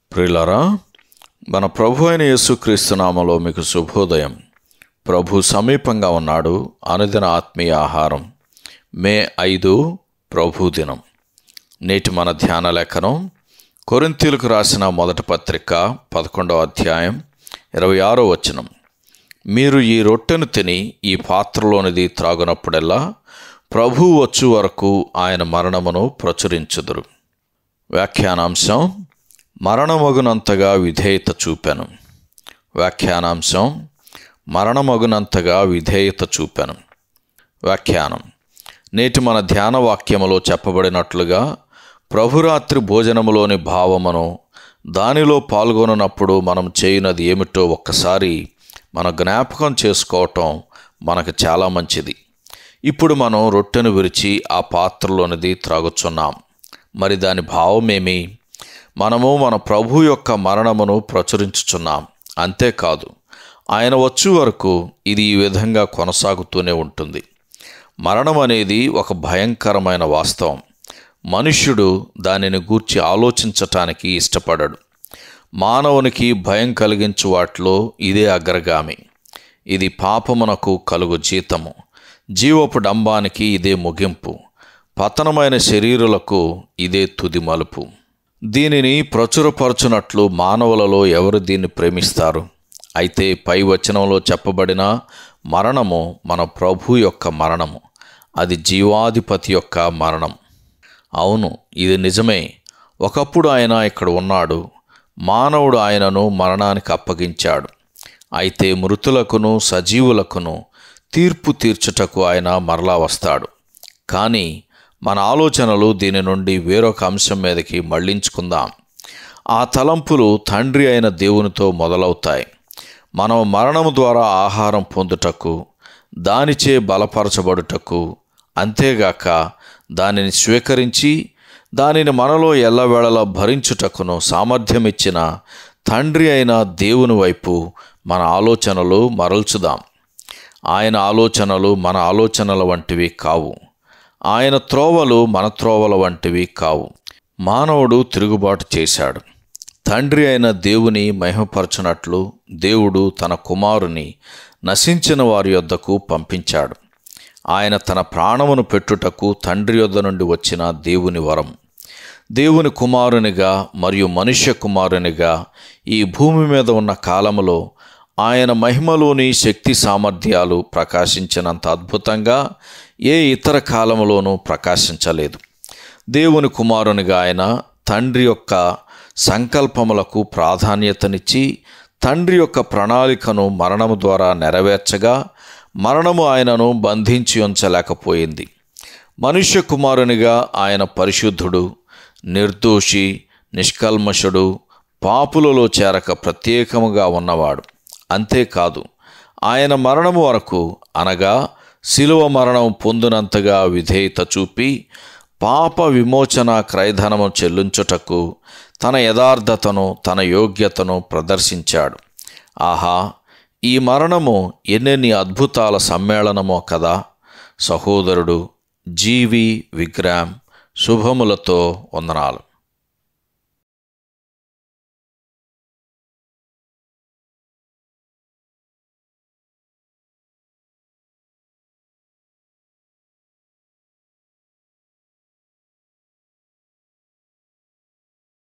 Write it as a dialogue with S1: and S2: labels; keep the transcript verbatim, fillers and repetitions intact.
S1: ప్రియులారా, మన ప్రభు అయిన యేసుక్రీస్తు నామములో మీకు శుభోదయం. ప్రభు సమీపంగా ఉన్నాడు. అనుదిన ఆత్మీయ ఆహారం మే ఐదు ప్రభు దినం. నేటి మన ధ్యాన లేఖనం కొరింథీయులకు రాసిన మొదటి పత్రిక పదకొండవ అధ్యాయం ఇరవై ఆరో వచనం. మీరు ఈ రొట్టెను తిని ఈ పాత్రలోనిది త్రాగునప్పుడెల్లా ప్రభు వచ్చు వరకు ఆయన మరణమును ప్రచురించుదురు. వ్యాఖ్యానాంశం: మరణమగునంతగా విధేయత చూపాను. వ్యాఖ్యానాంశం మరణమగునంతగా విధేయత చూపాను. వ్యాఖ్యానం: నేటి మన ధ్యాన వాక్యములో చెప్పబడినట్లుగా ప్రభురాత్రి భోజనములోని భావమును, దానిలో పాల్గొనప్పుడు మనం చేయునది ఏమిటో ఒక్కసారి మన జ్ఞాపకం చేసుకోవటం మనకు చాలా మంచిది. ఇప్పుడు మనం రొట్టెను విరిచి ఆ పాత్రలోనిది త్రాగుచున్నాం. మరి దాని భావమేమి? మనము మన ప్రభు యొక్క మరణమును ప్రచురించుచున్నాం. అంతేకాదు, ఆయన వచ్చు వరకు ఇది ఈ విధంగా కొనసాగుతూనే ఉంటుంది. మరణం అనేది ఒక భయంకరమైన వాస్తవం. మనుష్యుడు దానిని గూర్చి ఆలోచించటానికి ఇష్టపడడు. మానవునికి భయం కలిగించు వాటిలో ఇదే అగ్రగామి. ఇది పాపమునకు కలుగు జీతము. జీవపు డంబానికి ఇదే ముగింపు. పతనమైన శరీరులకు ఇదే తుది మలుపు. దీనిని ప్రచురపరచునట్లు మానవులలో ఎవరు దీన్ని ప్రేమిస్తారు? అయితే పై వచనంలో చెప్పబడిన మరణము మన ప్రభు యొక్క మరణము. అది జీవాధిపతి యొక్క మరణం. అవును, ఇది నిజమే. ఒకప్పుడు ఆయన ఇక్కడ ఉన్నాడు. మానవుడు ఆయనను మరణానికి అప్పగించాడు. అయితే మృతులకును సజీవులకును తీర్పు తీర్చుటకు ఆయన మరలా వస్తాడు. కానీ మన ఆలోచనలు దీని నుండి వేరొక అంశం మీదకి మళ్లించుకుందాం. ఆ తలంపులు తండ్రి అయిన దేవునితో మొదలవుతాయి. మనం మరణము ద్వారా ఆహారం పొందుటకు, దానిచే బలపరచబడుటకు, అంతేగాక దానిని స్వీకరించి దానిని మనలో ఎల్లవేళలా భరించుటకును సామర్థ్యమిచ్చిన తండ్రి అయిన దేవుని వైపు మన ఆలోచనలు మరల్చుదాం. ఆయన ఆలోచనలు మన ఆలోచనల వంటివి కావు. ఆయన త్రోవలు మన త్రోవల వంటివి కావు. మానవుడు తిరుగుబాటు చేశాడు. తండ్రి అయిన దేవుని మహిమపరచునట్లు దేవుడు తన కుమారుని నశించిన వారి యొద్దకు పంపించాడు. ఆయన తన ప్రాణమును పెట్టుటకు తండ్రి యొద్ద నుండి వచ్చిన దేవుని వరం. దేవుని కుమారునిగా మరియు మనుష్య కుమారునిగా ఈ భూమి మీద ఉన్న కాలములో ఆయన మహిమలోని శక్తి సామర్థ్యాలు ప్రకాశించినంత అద్భుతంగా ఏ ఇతర కాలములోనూ ప్రకాశించలేదు. దేవుని కుమారునిగా ఆయన తండ్రి యొక్క సంకల్పములకు ప్రాధాన్యతనిచ్చి తండ్రి యొక్క ప్రణాళికను మరణము ద్వారా నెరవేర్చగా మరణము ఆయనను బంధించి ఉంచలేకపోయింది. మనుష్య కుమారునిగా ఆయన పరిశుద్ధుడు, నిర్దోషి, నిష్కల్మషుడు, పాపులలో చేరక ప్రత్యేకముగా ఉన్నవాడు. అంతేకాదు, ఆయన మరణము వరకు అనగా శిలువ మరణం పొందినంతగా విధేయత చూపి పాప విమోచన క్రయధనము చెల్లించుటకు తన యథార్థతను, తన యోగ్యతను ప్రదర్శించాడు. ఆహా, ఈ మరణము ఎన్నెన్ని అద్భుతాల సమ్మేళనమో కదా. సహోదరుడు జీవి విగ్రహం శుభములతో వందనాలు.